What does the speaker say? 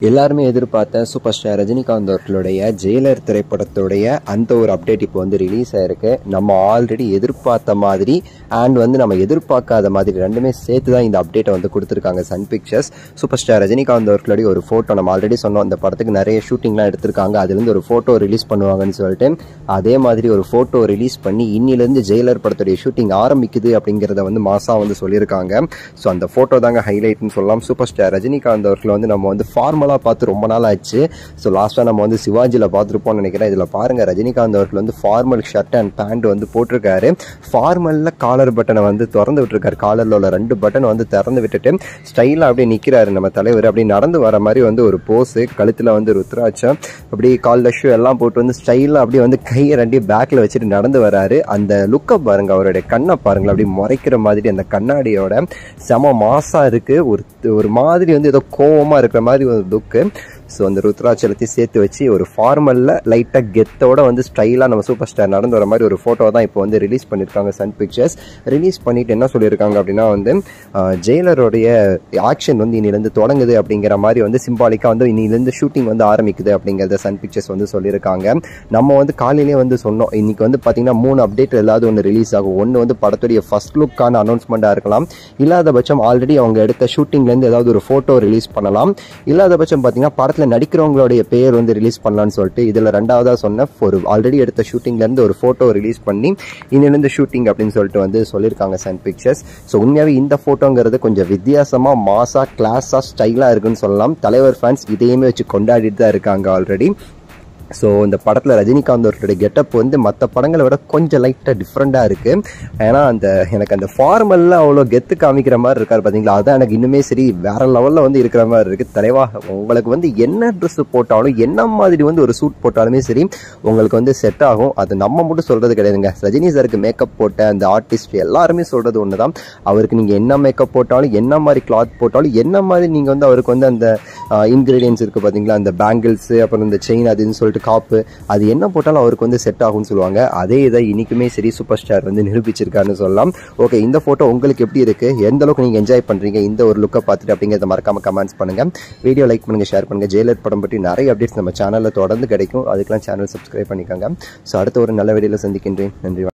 எல்லாருமே எதிர்பார்த்த super star Rajinikanth அவர்களுடைய ஜெயிலர் திரைப்படத்துடைய அந்த ஒரு அப்டேட் இப்போ வந்து ரிலீஸ் ஆயிருக்கு. நம்ம ஆல்ரெடி எதிர்பார்த்த மாதிரி அண்ட் வந்து நம்ம எதிர்பார்க்காத மாதிரி ரெண்டுமே சேர்த்து தான் இந்த அப்டேட்டை வந்து கொடுத்துருக்காங்க Sun Pictures. Super star Rajinikanth அவர்களுடைய ஒரு ஃபோட்டோ நம்ம ஆல்ரெடி சொன்னோம், அந்த படத்துக்கு நிறைய ஷூட்டிங்லாம் எடுத்திருக்காங்க, அதுலேருந்து ஒரு ஃபோட்டோ ரிலீஸ் பண்ணுவாங்கன்னு சொல்லிட்டு அதே மாதிரி ஒரு ஃபோட்டோ ரிலீஸ் பண்ணி இன்னிலேருந்து ஜெயிலர் படத்துடைய ஷூட்டிங் ஆரம்பிக்குது அப்படிங்கிறத வந்து மாசா வந்து சொல்லியிருக்காங்க. ஸோ அந்த ஃபோட்டோ தாங்க ஹைலைட்னு சொல்லலாம். சூப்பர் ஸ்டார் ரஜினிகாந்த் அவர்கள் வந்து நம்ம வந்து ஃபார்மலாக பார்த்து ரொம்ப நாள் ஆச்சு. ஸோ லாஸ்ட்டாக நம்ம வந்து சிவாஜியில் பார்த்துருப்போம்னு நினைக்கிறேன். இதில் பாருங்கள், ரஜினிகாந்த் அவர்கள் வந்து ஃபார்மல் ஷர்ட் அண்ட் பேண்ட் வந்து போட்டிருக்காரு. ஃபார்மலில் காலர் பட்டனை வந்து திறந்து விட்டுருக்காரு. காலரில் உள்ள 2 பட்டன் வந்து திறந்து விட்டுட்டு ஸ்டைலாக அப்படியே நிற்கிறாரு நம்ம தலைவர். அப்படி நடந்து வர மாதிரி வந்து ஒரு போஸு, கழுத்தில் வந்து ருத்ராட்சம், அப்படி காலில் ஷூ எல்லாம் போட்டு வந்து ஸ்டைலாக அப்படியே வந்து கையை 2 பேக்கில் வச்சுட்டு நடந்து வராரு. அந்த லுக்கை பாருங்கள், அவருடைய கண்ணை பாருங்கள், அப்படி முறைக்கிற மாதிரி அந்த கண்ணாடியோட செம மாசாக இருக்குது. ஒரு மாதிரி வந்து ஏதோ கோவமாக இருக்கிற மாதிரி ஒரு லுக்கு. ஸோ அந்த ருத்ராட்சலத்தையும் சேர்த்து வச்சு ஒரு ஃபார்மலில் லைட்டாக கெத்தோட வந்து ஸ்டைலாக நம்ம சூப்பர் ஸ்டார் நடந்து வர மாதிரி ஒரு ஃபோட்டோ தான் இப்போ வந்து ரிலீஸ் பண்ணியிருக்காங்க சன் பிக்சர்ஸ். ரிலீஸ் பண்ணிட்டு என்ன சொல்லியிருக்காங்க அப்படின்னா வந்து ஜெயிலருடைய ஆக்ஷன் வந்து இன்னிலேருந்து தொடங்குது அப்படிங்கிற மாதிரி வந்து சிம்பாலிக்காக வந்து இன்னிலேருந்து ஷூட்டிங் வந்து ஆரம்பிக்குது அப்படிங்கிறத சன் பிக்சர்ஸ் வந்து சொல்லியிருக்காங்க. நம்ம வந்து காலையிலே வந்து சொன்னோம், இன்னைக்கு வந்து பார்த்தீங்கன்னா 3 அப்டேட் ஏதாவது ஒன்று ரிலீஸ் ஆகும். ஒன்று வந்து படத்துடைய ஃபர்ஸ்ட் லுக்கான அனௌன்ஸ்மெண்ட்டாக இருக்கலாம், இல்லாத பட்சம் ஆல்ரெடி அவங்க எடுத்த ஷூட்டிங்லேருந்து ஏதாவது ஒரு ஃபோட்டோ ரிலீஸ் பண்ணலாம், இல்லாத பட்சம் பார்த்தீங்கன்னா படத்தில் நடிக்கிறவங்களுடைய பேர் வந்து ரிலீஸ் பண்ணலான்னு சொல்லிட்டு இதில் 2வதாக சொன்ன ஒரு ஆல்ரெடி எடுத்த ஷூட்டிங்லேருந்து ஒரு ஃபோட்டோ ரிலீஸ் பண்ணி இன்னிலேருந்து ஷூட்டிங் அப்படின்னு சொல்லிட்டு வந்து சொல்லியிருக்காங்க சன் பிக்சர்ஸ். ஸோ உண்மையாகவே இந்த ஃபோட்டோங்கிறது கொஞ்சம் வித்தியாசமாக மாஸாக கிளாஸாக ஸ்டைலாக இருக்குன்னு சொல்லலாம். தலைவர் ஃபேன்ஸ் இதையுமே வச்சு கொண்டாடிட்டு தான் இருக்காங்க ஆல்ரெடி. ஸோ இந்த படத்தில் ரஜினிகாந்த் அவர்களுடைய கெட்டப் வந்து மற்ற படங்களை விட கொஞ்சம் லைட்டாக டிஃப்ரெண்ட்டாக இருக்குது. ஏன்னா எனக்கு அந்த ஃபார்மலில் அவ்வளோ கெத்து காமிக்கிற மாதிரி இருக்கார் பார்த்தீங்களா, அதுதான் எனக்கு இன்னுமே சரி வேறு லெவலில் வந்து இருக்கிற மாதிரி இருக்குது. தலைவா, உங்களுக்கு வந்து என்ன ட்ரெஸ்ஸு போட்டாலும் என்ன மாதிரி வந்து ஒரு சூட் போட்டாலுமே சரி உங்களுக்கு வந்து செட் ஆகும். அது நம்ம மட்டும் சொல்கிறது கிடையாதுங்க. ரஜினி சாருக்கு மேக்கப் போட்ட அந்த ஆர்டிஸ்ட் எல்லாருமே சொல்கிறது ஒன்று தான், அவருக்கு நீங்கள் என்ன மேக்கப் போட்டாலும் என்ன மாதிரி கிளாத் போட்டாலும் என்ன மாதிரி நீங்கள் வந்து அவருக்கு வந்து அந்த இன்க்ரீடியன்ஸ் இருக்குது பார்த்தீங்களா, அந்த பேங்கிள்ஸு அப்புறம் இந்த செயின் அதுன்னு சொல்லிட்டு காப்பு, அது என்ன போட்டாலும் அவருக்கு வந்து செட் ஆகும்னு சொல்லுவாங்க. அதே இதை இன்னைக்குமே சரி சூப்பர் ஸ்டார் வந்து நிரூபிச்சிருக்காருன்னு சொல்லலாம். ஓகே, இந்த ஃபோட்டோ உங்களுக்கு எப்படி இருக்குது, எந்த அளவுக்கு நீங்கள் என்ஜாய் பண்ணுறீங்க இந்த ஒரு லுக்கை பார்த்துட்டு அப்படிங்கிறத மறக்காமல் கமெண்ட்ஸ் பண்ணுங்கள். வீடியோ லைக் பண்ணுங்கள், ஷேர் பண்ணுங்கள். ஜெயிலர் படம் பற்றி நிறைய அப்டேட்ஸ் நம்ம சேனலில் தொடர்ந்து கிடைக்கும், அதுக்கெல்லாம் சேனல் சப்ஸ்கிரைப் பண்ணிக்கோங்க. ஸோ அடுத்த ஒரு நல்ல வீடியோவில் சந்திக்கின்றேன். நன்றி.